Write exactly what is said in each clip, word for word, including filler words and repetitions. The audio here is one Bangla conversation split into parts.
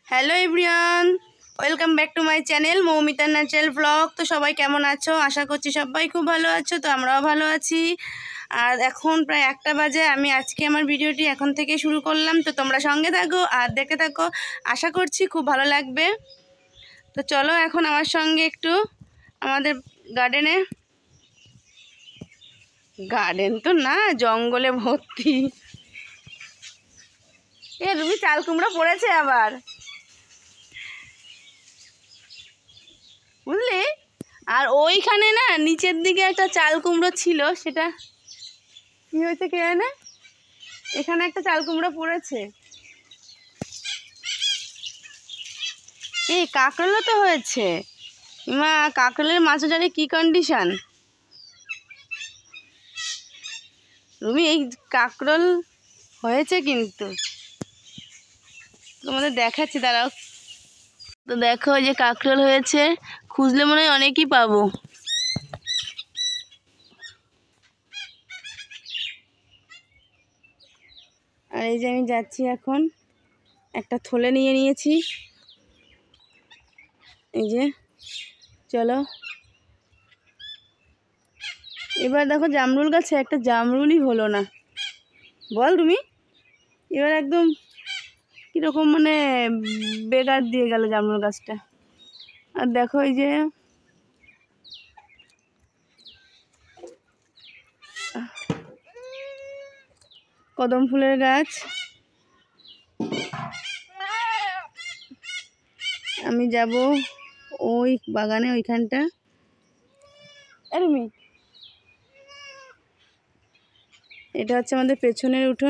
Hello everyone, welcome back to my channel Moumita natural blog. তো সবাই কেমন আছো? আশা করছি সবাই খুব ভালো আছো। তো আমরাও ভালো আছি। আর এখন প্রায় একটা বাজে। আমি আজকে আমার ভিডিওটি এখন থেকে শুরু করলাম। তো তোমরা সঙ্গে থাকো আর দেখতে থাকো, আশা করছি খুব ভালো লাগবে। তো চলো এখন আমার সঙ্গে একটু আমাদের গার্ডেনে, গার্ডেন তো না, জঙ্গলে ভর্তি। এ রুমি, চাল কুমড়ো পড়েছে আবার, বুঝলি? আর ওইখানে না নিচের দিকে একটা চাল কুমড়ো ছিল, সেটা কি হয়েছে কে জানে। এখানে একটা চাল কুমড়ো পড়েছে। এই কাঁকরোলও তো হয়েছে। মা, কাঁকরোলের মাছটারে কি কন্ডিশন রুমি? এই কাঁকরোল হয়েছে কিন্তু, তোমাদের দেখাচ্ছি, দাঁড়াও। তো দেখো যে কাঁকরোল হয়েছে, খুঁজলে মনে হয় অনেকই পাবো। আর এই যে আমি যাচ্ছি এখন, একটা থলে নিয়ে নিয়েছি। এই যে চলো, এবার দেখো জামরুল গাছে একটা জামরুলই হলো না, বল তুমি? এবার একদম কীরকম মানে বেগার দিয়ে গেল জামরুল গাছটা। আর দেখো এই যে কদম ফুলের গাছ, আমি যাব ওই বাগানে, ওইখানটা। এরমি, এটা হচ্ছে আমাদের পেছনের উঠোন।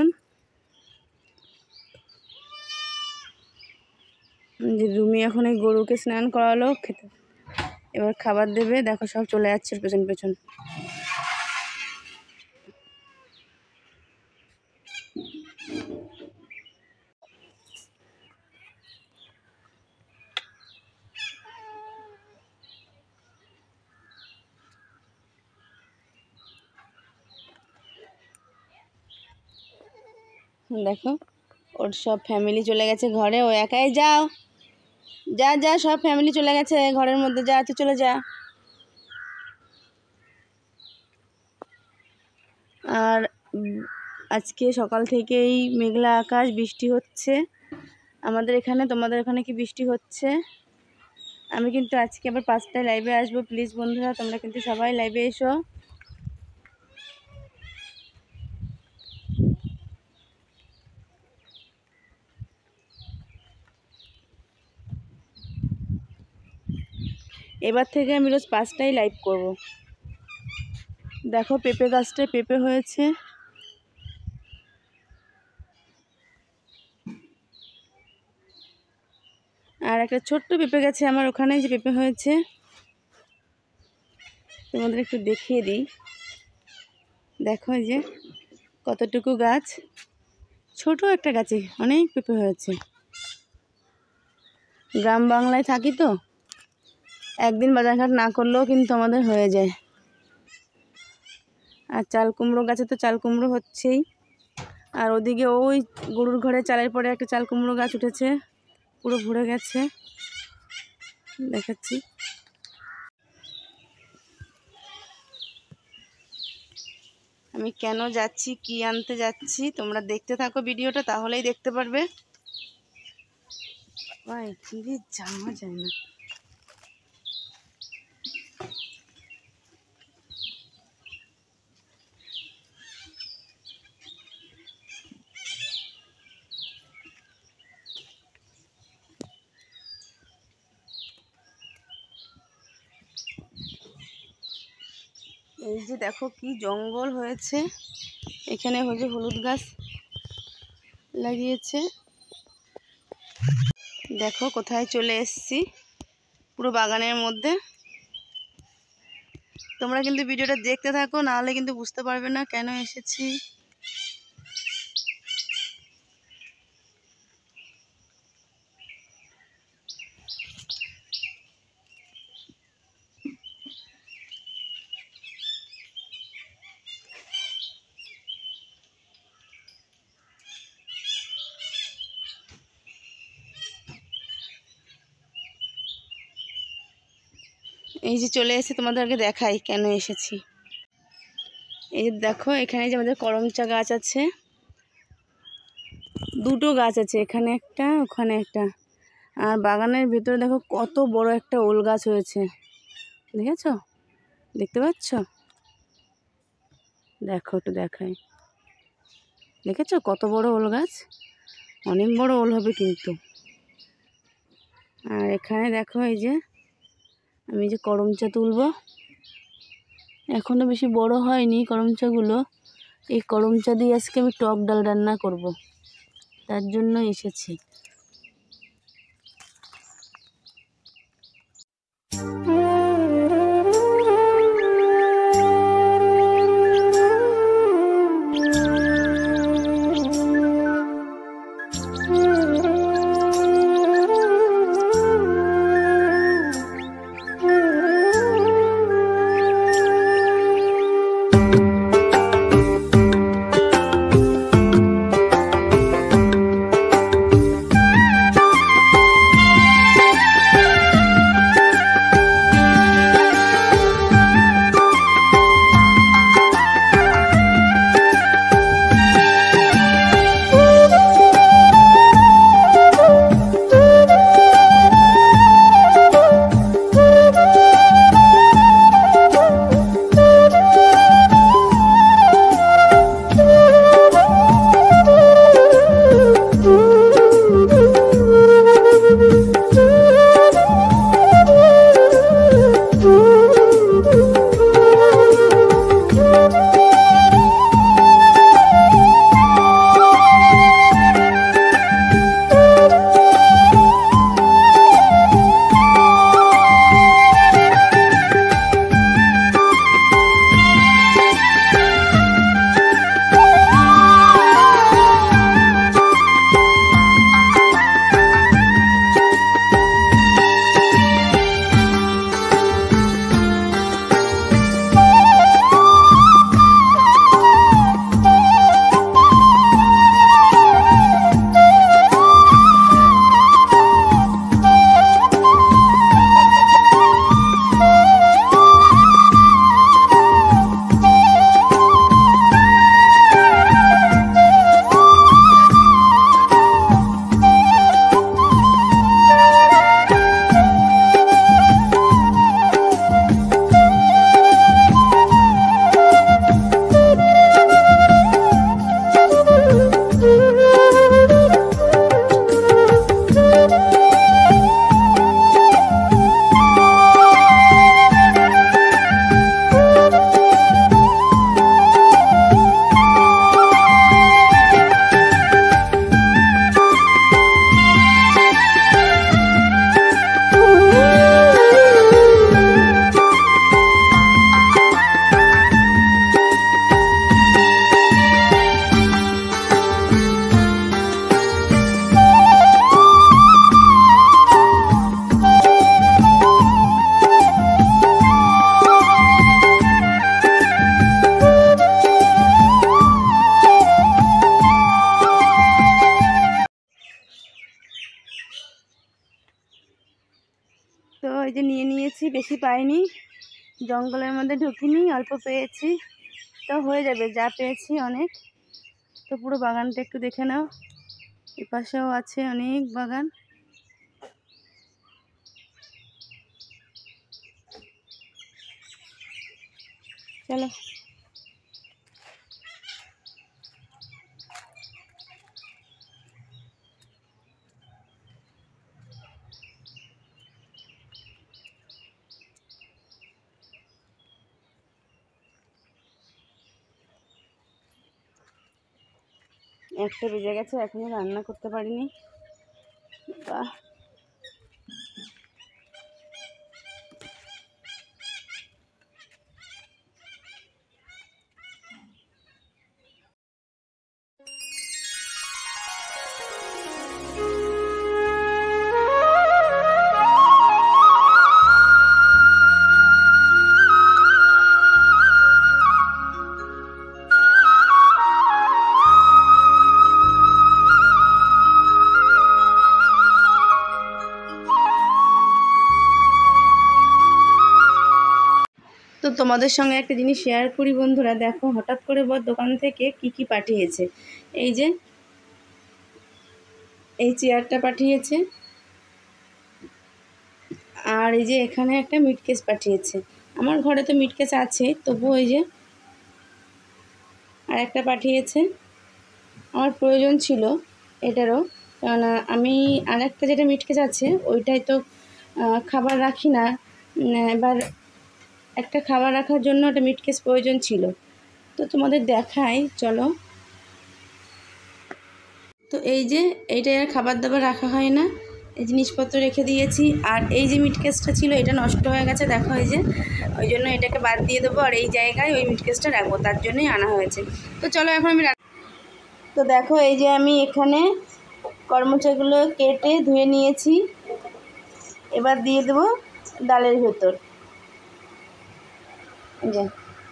যে রুমি এখন এই গরুকে স্নান করালো, খেতে এবার খাবার দেবে। দেখো সব চলে যাচ্ছে পেছন পেছন। দেখো ওর সব ফ্যামিলি চলে গেছে ঘরে, ও একাই। যাও, যা যা, সব ফ্যামিলি চলে গেছে ঘরের মধ্যে, যা তুই চলে যা। আর আজকে সকাল থেকেই মেঘলা আকাশ, বৃষ্টি হচ্ছে আমাদের এখানে। তোমাদের এখানে কি বৃষ্টি হচ্ছে? আমি কিন্তু আজকে আবার পাঁচটায় লাইভে আসবো। প্লিজ বন্ধুরা, তোমরা কিন্তু সবাই লাইভে এসো। এবার থেকে আমি রোজ পাঁচটায় লাইভ করব। দেখো পেঁপে গাছটায় পেঁপে হয়েছে। আর একটা ছোট্ট পেঁপে গাছে আমার ওখানে যে পেঁপে হয়েছে, তোমাদের একটু দেখিয়ে দিই। দেখো এই যে কতটুকু গাছ, ছোট একটা গাছে অনেক পেঁপে হয়েছে। গ্রাম বাংলায় থাকি তো, একদিন বাজারঘাট না করলেও কিন্তু আমাদের হয়ে যায়। আর চাল কুমড়ো গাছে তো চাল কুমড়ো হচ্ছেই। আর ওদিকে ওই গরুর ঘরে চালের পরে একটা চাল কুমড়ো গাছ উঠেছে, পুরো ভরে গেছে, দেখাচ্ছি। আমি কেন যাচ্ছি, কি আনতে যাচ্ছি, তোমরা দেখতে থাকো ভিডিওটা, তাহলেই দেখতে পারবে। ভাই কি যাওয়া যায় না। এই যে দেখো কি জঙ্গল হয়েছে এখানে, হচ্ছে হলুদ গাছ লাগিয়েছে। দেখো কোথায় চলে এসেছি, পুরো বাগানের মধ্যে। তোমরা কিন্তু ভিডিওটা দেখতে থাকো, নাহলে কিন্তু বুঝতে পারবে না কেন এসেছি। এই যে চলে এসে তোমাদেরকে দেখাই কেন এসেছি। এই যে দেখো এখানে যে আমাদের করমচা গাছ আছে, দুটো গাছ আছে, এখানে একটা ওখানে একটা। আর বাগানের ভিতরে দেখো কত বড় একটা ওল গাছ হয়েছে, দেখেছো? দেখতে পাচ্ছ? দেখো একটু দেখাই, দেখেছো কত বড় ওল গাছ? অনেক বড় ওল হবে কিন্তু। আর এখানে দেখো এই যে আমি যে করমচা তুলবো, এখনো বেশি বড় হয়নি করমচাগুলো। এই করমচা দিয়ে আজকে আমি টক ডাল রান্না করব, তার জন্য এসেছি। তো এই যে নিয়ে নিয়েছি, বেশি পাইনি, জঙ্গলের মধ্যে ঢুকিনি, অল্প পেয়েছি, তো হয়ে যাবে যা পেয়েছি অনেক। তো পুরো বাগানটা একটু দেখে নাও, এপাশেও আছে অনেক বাগান। চলো একটা বেজে গেছে, এখনো রান্না করতে পারিনি। বাহ, তোমাদের সঙ্গে একটা জিনিস শেয়ার করি বন্ধুরা। দেখো হঠাৎ করে বর দোকান থেকে কি কি পাঠিয়েছে। এই যে এই চেয়ারটা পাঠিয়েছে, আর এই যে এখানে একটা মিট কেস পাঠিয়েছে। আমার ঘরে তো মিট কেস আছে, তবুও এই যে আর একটা পাঠিয়েছে। আমার প্রয়োজন ছিল এটারও, কেননা আমি আর একটা যেটা মিট কেস আছে ওইটাই তো খাবার রাখি না, এবার একটা খাবার রাখার জন্য একটা মিট কেস প্রয়োজন ছিল। তো তোমাদের দেখাই চলো। তো এই যে এইটা আর খাবার দাবার রাখা হয় না, এই জিনিসপত্র রেখে দিয়েছি। আর এই যে মিট কেসটা ছিল এটা নষ্ট হয়ে গেছে, দেখো এই যে, ওই জন্য এটাকে বাদ দিয়ে দেবো আর এই জায়গায় ওই মিট কেসটা রাখবো, তার জন্যই আনা হয়েছে। তো চলো এখন আমি রাখ। তো দেখো এই যে আমি এখানে কর্মচাগুলো কেটে ধুয়ে নিয়েছি, এবার দিয়ে দেবো ডালের ভেতর। এই যে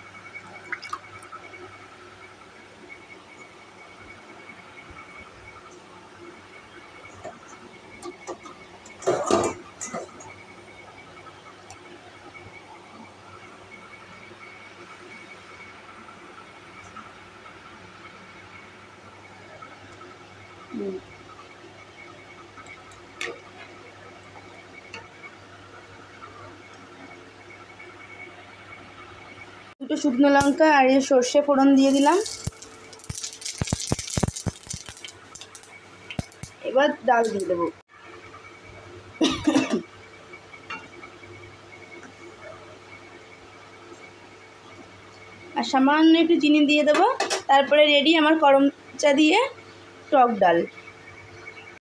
দুটো শুকনো লঙ্কা আর এই সর্ষে ফোড়ন দিয়ে দিলাম। এবার ডাল দিয়ে দেবো। আর সামান্য একটু চিনি দিয়ে দেবো। তারপরে রেডি আমার করম চা দিয়ে টক ডাল।